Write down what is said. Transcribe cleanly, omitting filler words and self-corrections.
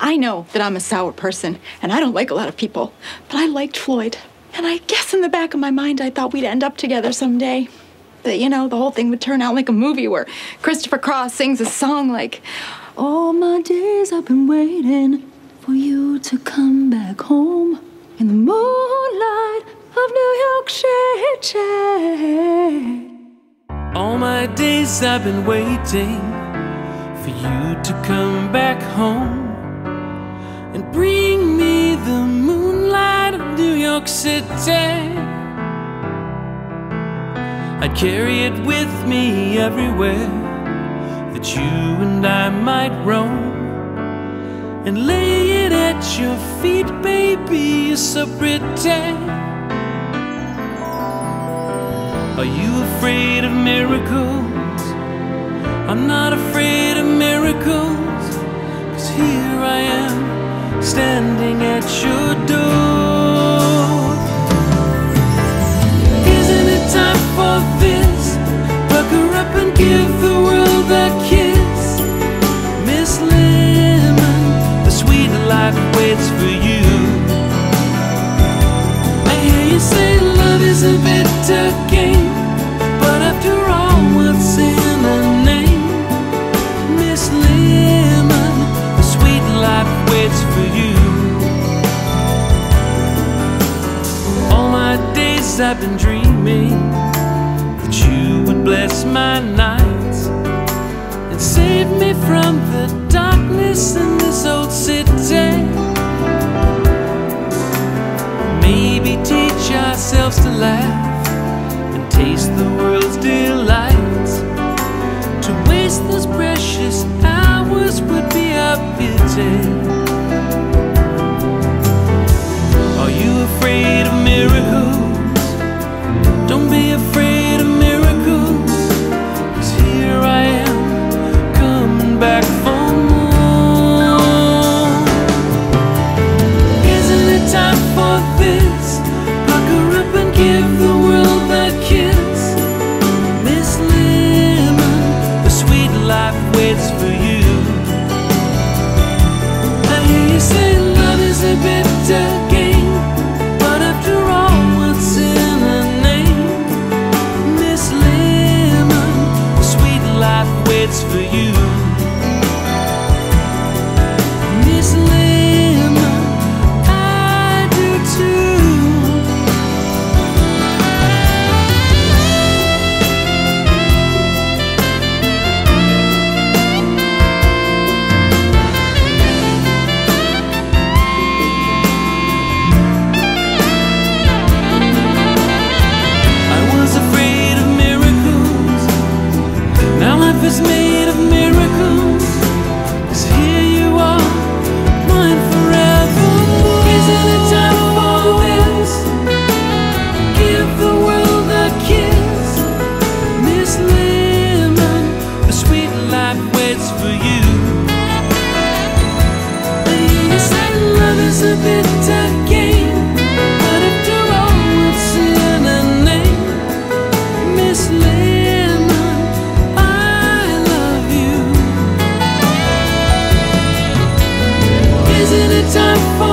I know that I'm a sour person, and I don't like a lot of people, but I liked Floyd. And I guess in the back of my mind, I thought we'd end up together someday. That, you know, the whole thing would turn out like a movie where Christopher Cross sings a song like, all my days I've been waiting for you to come back home in the moonlight of New York City. All my days I've been waiting for you to come back home and bring me the moonlight of New York City. I'd carry it with me everywhere that you and I might roam, and lay it at your feet, baby, you're so pretty. Are you afraid of miracles? I'm not afraid of miracles, 'cause here I am, standing at your door. Isn't it time for this? Pucker up and give the world a kiss. Miss Lemon, the sweet life waits for you. I hear you say love is a bitter game, but after all, what's in a name? Miss Lemon, the sweet life waits for you. All my days I've been dreaming that you would bless my nights and save me from the darkness in this old city. Maybe teach ourselves to laugh and taste the world's delights. To waste those precious hours would be a pity. Are you afraid of miracles? Don't be afraid of miracles, 'cause here I am, coming back for more. Isn't it time for this? Pucker up and give the world a kiss. Miss Lemon, the sweet life waits for you. I hear you say love is a bitter game, but after all, what's in a name? Miss Lemon, the sweet life waits for you. Miss Lemon, I do too. I was afraid of miracles, now life is made of miracles, 'cause here you are, mine forever. Isn't it time for this? Give the world a kiss. Miss Lemon, the sweet life waits for you. I hear you say love is a bitter game, but after all, what's in a name? Miss Lemon, I love you. Isn't it time for